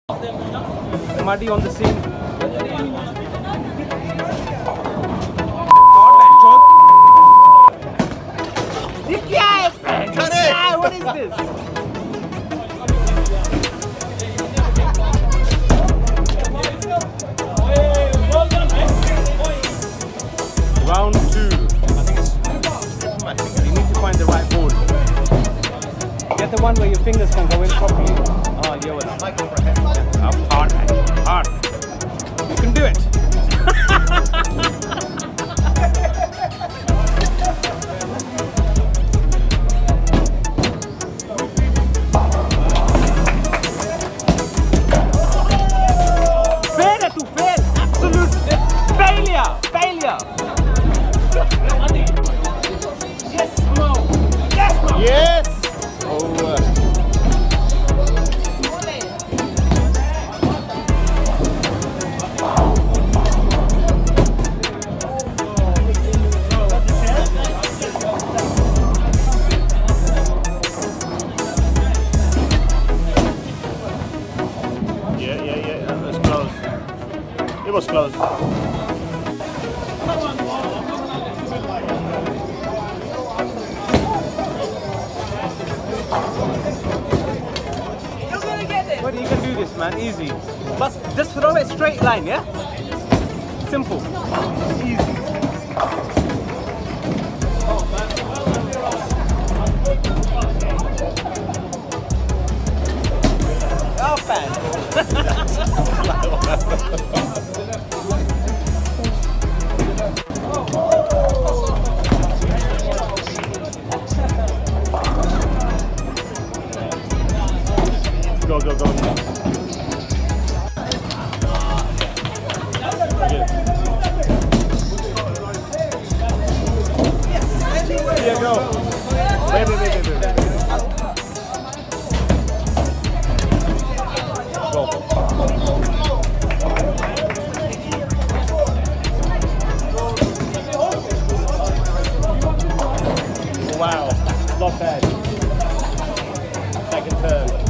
Muddy on the scene. What is this? Round 2. You need to find the right ball. Get the one where your fingers can go in properly. Oh, yeah, well, hard, hard. You can do it. Failure to fail. Absolute failure. Failure. Yes, Mo. Yes, Mo. Yes. Yeah, that was close. It was close. You're gonna get it. But you can do this, man. Easy. But just throw a straight line, yeah? Simple. Easy. Oh, fan. Go. Yeah, go. Wait. Go. Wow, not bad. Second turn.